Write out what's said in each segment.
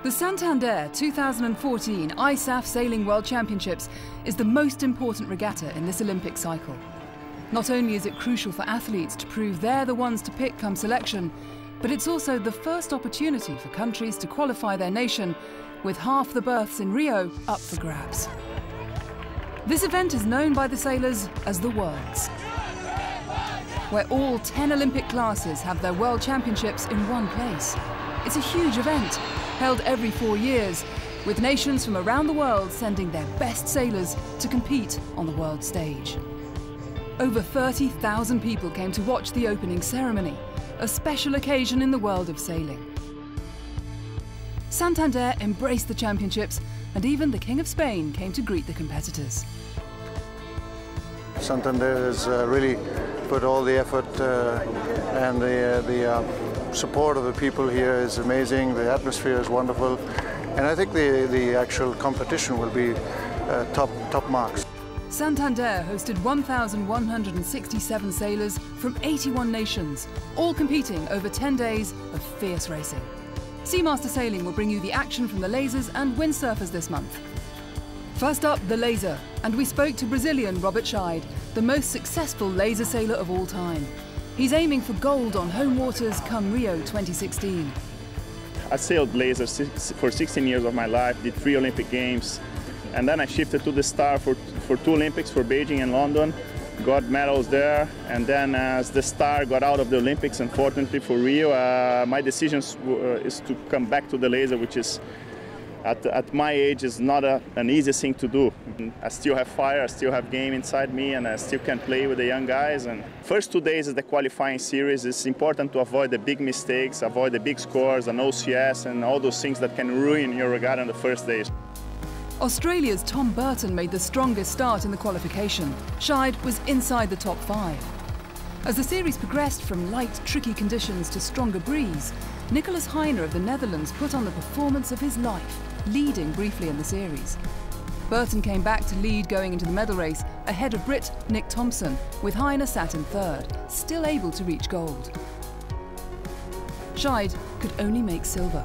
The Santander 2014 ISAF Sailing World Championships is the most important regatta in this Olympic cycle. Not only is it crucial for athletes to prove they're the ones to pick come selection, but it's also the first opportunity for countries to qualify their nation, with half the berths in Rio up for grabs. This event is known by the sailors as the Worlds, where all 10 Olympic classes have their World Championships in one place. It's a huge event, held every 4 years, with nations from around the world sending their best sailors to compete on the world stage. Over 30,000 people came to watch the opening ceremony, a special occasion in the world of sailing. Santander embraced the championships, and even the King of Spain came to greet the competitors. Santander has really put all the effort and the support of the people here is amazing. The atmosphere is wonderful, and I think the actual competition will be top marks. Santander hosted 1,167 sailors from 81 nations, all competing over 10 days of fierce racing. Seamaster Sailing will bring you the action from the lasers and windsurfers this month. First up, the laser, and we spoke to Brazilian Robert Scheid, the most successful laser sailor of all time. He's aiming for gold on home waters come Rio 2016. I sailed lasers for 16 years of my life, did 3 Olympic Games, and then I shifted to the Star for 2 Olympics, for Beijing and London, got medals there, and then as the Star got out of the Olympics, unfortunately for Rio, my decision is to come back to the laser, which is at my age is not an easy thing to do. I still have fire, I still have game inside me, and I still can play with the young guys. And first 2 days is the qualifying series. It's important to avoid the big mistakes, avoid the big scores, an OCS, and all those things that can ruin your regatta on the first days. Australia's Tom Burton made the strongest start in the qualification. Scheid was inside the top 5. As the series progressed from light, tricky conditions to stronger breeze, Nicolas Heine of the Netherlands put on the performance of his life, leading briefly in the series. Burton came back to lead going into the medal race ahead of Brit Nick Thompson, with Heine sat in 3rd, still able to reach gold. Scheid could only make silver.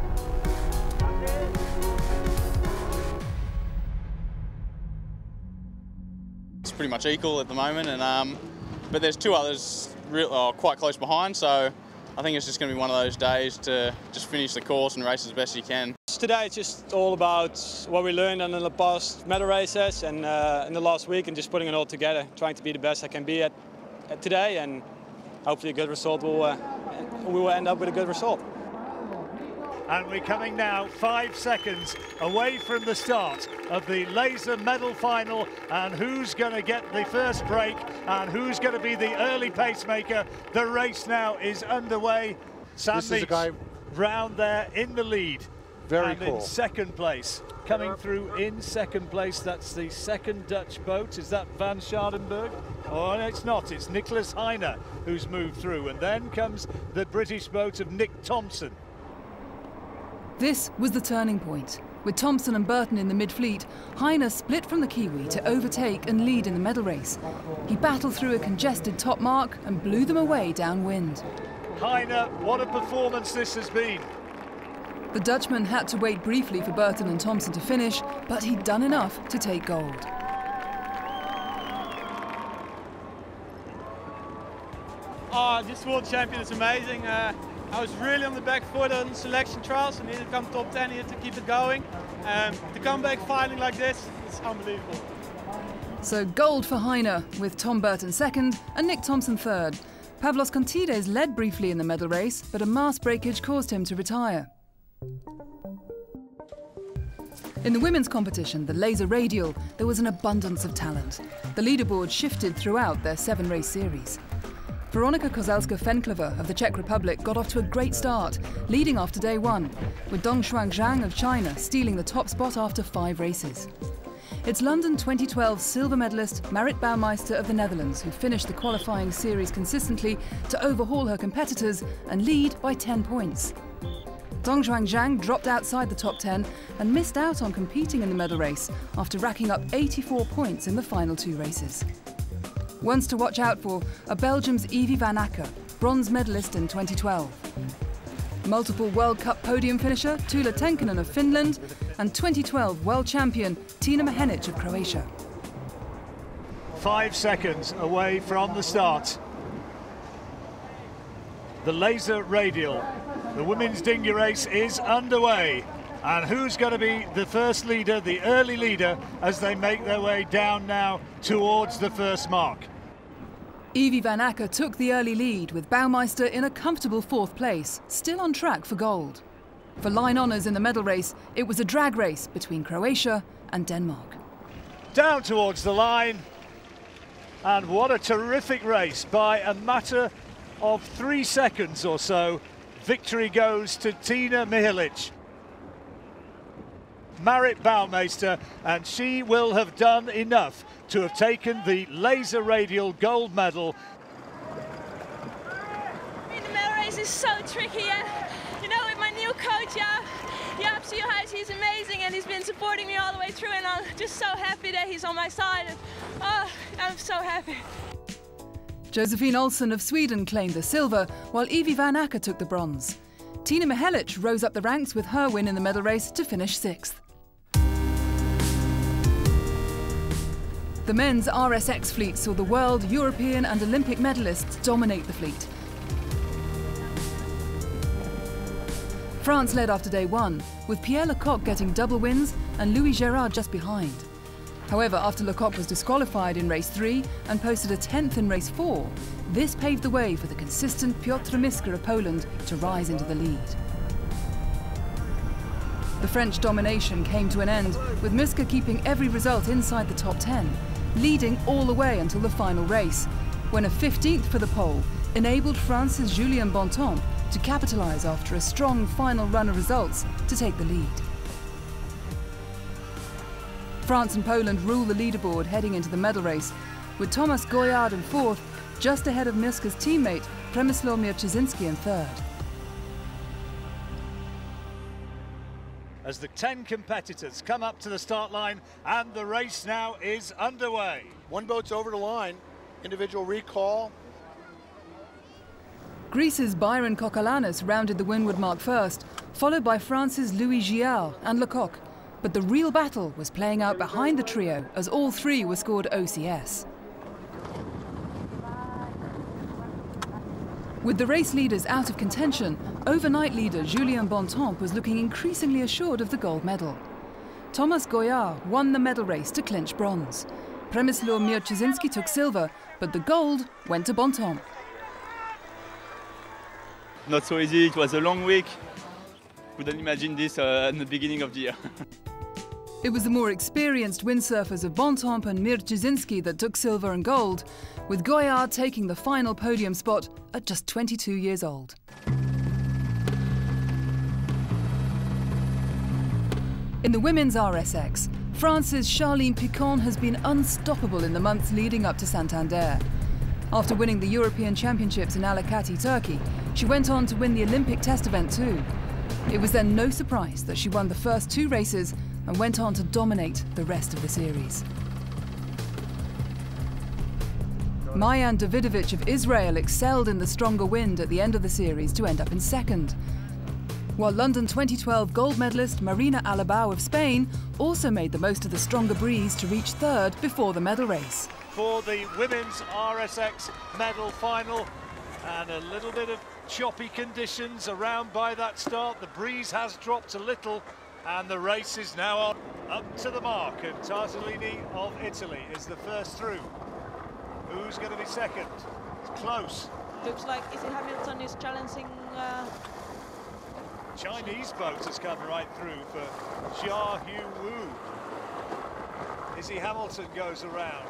It's pretty much equal at the moment, and but there's 2 others quite close behind, so I think it's just going to be one of those days to just finish the course and race as best you can. Today it's just all about what we learned in the past medal races and in the last week, and just putting it all together, trying to be the best I can be at today, and hopefully a good result we will end up with a good result. And we're coming now 5 seconds away from the start of the laser medal final, and who's going to get the first break and who's going to be the early pacemaker. The race now is underway. Sam Meach round there in the lead. Very cool. In second place, coming through in second place, that's the second Dutch boat. Is that Van Schaardenberg? Oh, no, it's not. It's Nicolas Heine who's moved through, and then comes the British boat of Nick Thompson. This was the turning point. With Thompson and Burton in the mid-fleet, Heine split from the Kiwi to overtake and lead in the medal race. He battled through a congested top mark and blew them away downwind. Heine, what a performance this has been. The Dutchman had to wait briefly for Burton and Thompson to finish, but he'd done enough to take gold. This world champion is amazing. I was really on the back foot on selection trials. I needed to come top 10 here to keep it going. To come back finally like this, it's unbelievable. So gold for Heine, with Tom Burton 2nd and Nick Thompson 3rd. Pavlos Contides led briefly in the medal race, but a mast breakage caused him to retire. In the women's competition, the laser radial, there was an abundance of talent. The leaderboard shifted throughout their 7-race series. Veronika Kozelska-Fenklever of the Czech Republic got off to a great start, leading after day 1, with Dongshuang Zhang of China stealing the top spot after 5 races. It's London 2012 silver medalist Marit Bouwmeister of the Netherlands who finished the qualifying series consistently to overhaul her competitors and lead by 10 points. Dongshuang Zhang dropped outside the top 10 and missed out on competing in the medal race after racking up 84 points in the final 2 races. Ones to watch out for are Belgium's Evie van Acker, bronze medalist in 2012. multiple World Cup podium finisher Tuula Tenkanen of Finland, and 2012 world champion Tina Mehenic of Croatia. 5 seconds away from the start. The laser radial, the women's dinghy race is underway. And who's going to be the first leader, the early leader, as they make their way down now towards the first mark? Evie van Acker took the early lead, with Baumeister in a comfortable 4th place, still on track for gold. For line honours in the medal race, it was a drag race between Croatia and Denmark. Down towards the line, and what a terrific race. By a matter of 3 seconds or so, victory goes to Tina Mihelic. Marit Baumeister, and she will have done enough to have taken the laser radial gold medal. The medal race is so tricky, and you know, with my new coach, Jaap Sierhuis, he's amazing, and he's been supporting me all the way through, and I'm just so happy that he's on my side. And, I'm so happy. Josephine Olsson of Sweden claimed the silver, while Evie van Acker took the bronze. Tina Mihelic rose up the ranks with her win in the medal race to finish 6th. The men's RSX fleet saw the world, European and Olympic medalists dominate the fleet. France led after day 1, with Pierre Lecoq getting double wins and Louis Gérard just behind. However, after Lecoq was disqualified in race 3 and posted a 10th in race 4, this paved the way for the consistent Piotr Miska of Poland to rise into the lead. The French domination came to an end, with Miska keeping every result inside the top 10, leading all the way until the final race, when a 15th for the pole enabled France's Julien Bontemps to capitalise after a strong final run of results to take the lead. France and Poland rule the leaderboard heading into the medal race, with Tomasz Gojard in 4th, just ahead of Miska's teammate Przemysław Mierczynski in 3rd. As the 10 competitors come up to the start line, and the race now is underway. One boat's over the line, individual recall. Greece's Byron Kokalanis rounded the windward mark first, followed by France's Louis Gérard and Lecoq. But the real battle was playing out behind the trio, as all 3 were scored OCS. With the race leaders out of contention, overnight leader Julien Bontemps was looking increasingly assured of the gold medal. Tomasz Gojard won the medal race to clinch bronze. Przemysław Mierczynski took silver, but the gold went to Bontemps. Not so easy, it was a long week. Couldn't imagine this in the beginning of the year. It was the more experienced windsurfers of Bontemps and Mierczynski that took silver and gold, with Gojard taking the final podium spot at just 22 years old. In the women's RSX, France's Charline Picon has been unstoppable in the months leading up to Santander. After winning the European Championships in Alicante, Turkey, she went on to win the Olympic test event too. It was then no surprise that she won the first 2 races and went on to dominate the rest of the series. Mayan Davidovich of Israel excelled in the stronger wind at the end of the series to end up in 2nd. While London 2012 gold medalist Marina Alabau of Spain also made the most of the stronger breeze to reach 3rd before the medal race. For the women's RSX medal final, and a little bit of choppy conditions around by that start. The breeze has dropped a little, and the race is now on up to the mark, and Tartellini of Italy is the first through. Who's going to be second? It's close. Looks like Izzy Hamilton is challenging. Chinese boat has come right through for Xia Hu Wu. Izzy Hamilton goes around.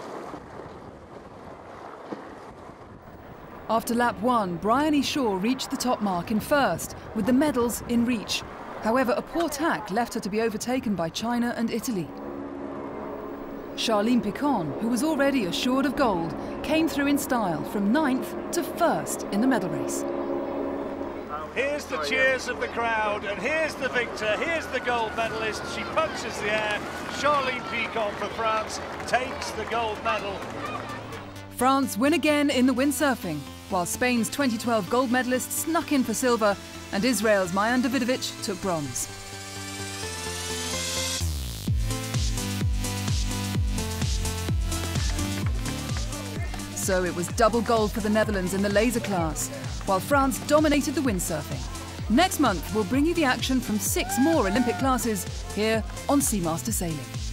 After lap 1, Bryony Shaw reached the top mark in 1st, with the medals in reach. However, a poor tack left her to be overtaken by China and Italy. Charline Picon, who was already assured of gold, came through in style from 9th to 1st in the medal race. Here's the cheers of the crowd, and here's the victor, here's the gold medalist. She punches the air. Charline Picon for France takes the gold medal. France win again in the windsurfing. while Spain's 2012 gold medalist snuck in for silver and Israel's Mayan Davidovich took bronze. So it was double gold for the Netherlands in the laser class, while France dominated the windsurfing. Next month, we'll bring you the action from 6 more Olympic classes here on Seamaster Sailing.